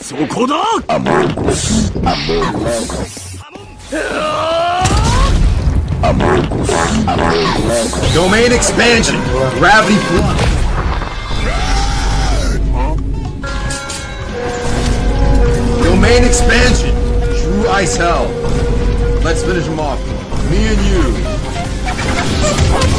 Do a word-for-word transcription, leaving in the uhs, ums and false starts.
そこだ。 Among Us. Among Us. Among Us. Among Us. Domain expansion. Gravity flood. Domain expansion. True ice hell. Let's finish him off. Me and you.